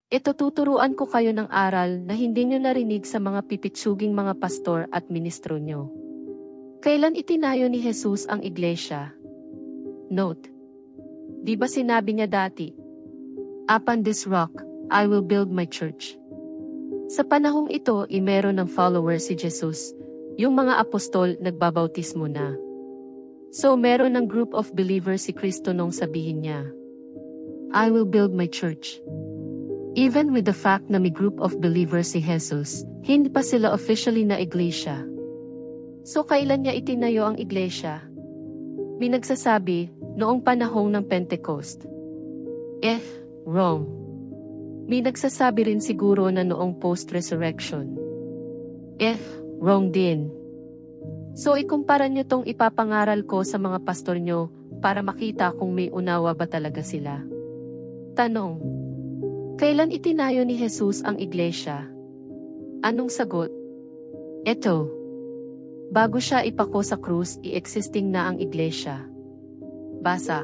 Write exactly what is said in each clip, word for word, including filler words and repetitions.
Ito tuturuan ko kayo ng aral na hindi nyo narinig sa mga pipitsuging mga pastor at ministro nyo. Kailan itinayo ni Jesus ang iglesia? Note. Di ba sinabi niya dati, "Upon this rock, I will build my church." Sa panahong ito, i-meron ng follower si Jesus, yung mga apostol nagbabautismo na. So meron ng group of believers si Kristo nung sabihin niya, "I will build my church." Even with the fact na may group of believers si Jesus, hindi pa sila officially na iglesia. So kailan niya itinayo ang iglesia? May nagsasabi, noong panahong ng Pentecost. Eh, wrong. May nagsasabi rin siguro na noong post-resurrection. Eh, wrong din. So ikumpara niyo tong ipapangaral ko sa mga pastor niyo para makita kung may unawa ba talaga sila. Tanong. Kailan itinayo ni Jesus ang iglesia? Anong sagot? Eto. Bago siya ipako sa krus, i-existing na ang iglesia. Basa.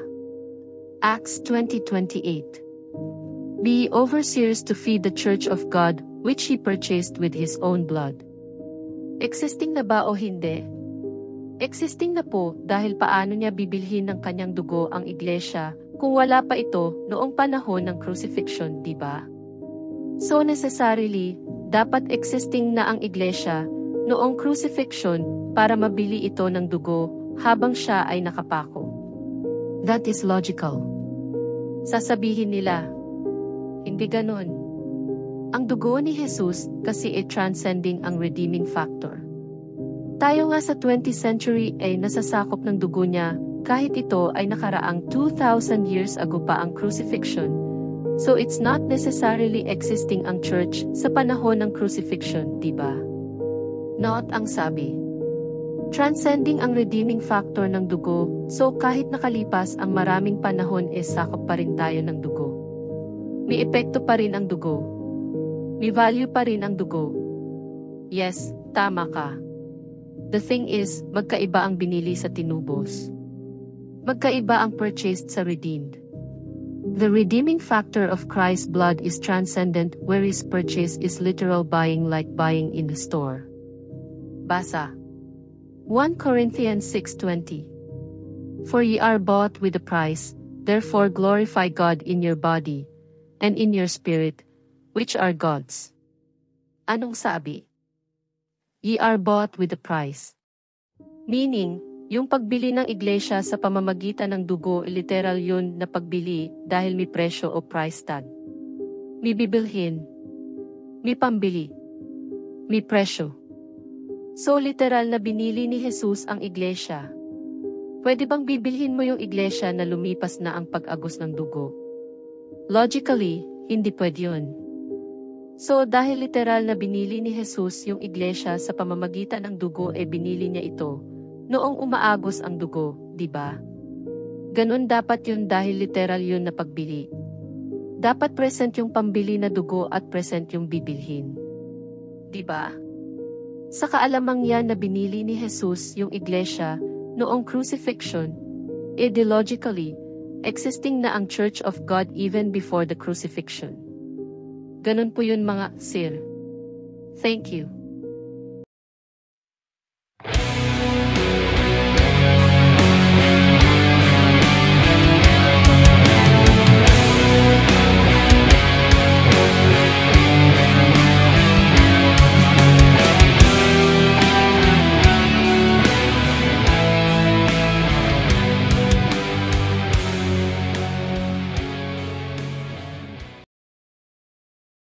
Acts twenty twenty-eight. Be overseers to feed the church of God, which He purchased with His own blood. Existing na ba o hindi? Existing na po dahil paano niya bibilhin ng kanyang dugo ang iglesia kung wala pa ito noong panahon ng crucifixion, di ba? So necessarily, dapat existing na ang iglesia noong crucifixion para mabili ito ng dugo habang siya ay nakapako. That is logical. Sasabihin nila, hindi ganon. Ang dugo ni Jesus kasi ay transcending ang redeeming factor. Tayo nga sa twentieth century ay nasasakop ng dugo niya kahit ito ay nakaraang two thousand years ago pa ang crucifixion. So it's not necessarily existing ang church sa panahon ng crucifixion, di ba? Not ang sabi. Transcending ang redeeming factor ng dugo, so kahit nakalipas ang maraming panahon e sakop pa rin tayo ng dugo. May epekto pa rin ang dugo. May value pa rin ang dugo. Yes, tama ka. The thing is, magkaiba ang binili sa tinubos. Magkaiba ang purchased sa redeemed. The redeeming factor of Christ's blood is transcendent, whereas purchase is literal buying like buying in the store. Basa. First Corinthians six twenty. For ye are bought with a price, therefore glorify God in your body, and in your spirit, which are God's. Anong sabi? Ye are bought with a price. Meaning, yung pagbili ng iglesia sa pamamagitan ng dugo, literal yun na pagbili dahil may presyo o price tag. May bibilhin. May pambili. May presyo. So literal na binili ni Jesus ang iglesia. Pwede bang bibilhin mo yung iglesia na lumipas na ang pag-agos ng dugo? Logically, hindi pwede yun. So dahil literal na binili ni Jesus yung iglesia sa pamamagitan ng dugo, e binili niya ito noong umaagos ang dugo, di ba? Ganun dapat yun dahil literal yun na pagbili. Dapat present yung pambili na dugo at present yung bibilhin. Di ba? Sa kaalamang yan na binili ni Jesus yung iglesia noong crucifixion, ideologically, existing na ang Church of God even before the crucifixion. Ganun po yun mga sir. Thank you.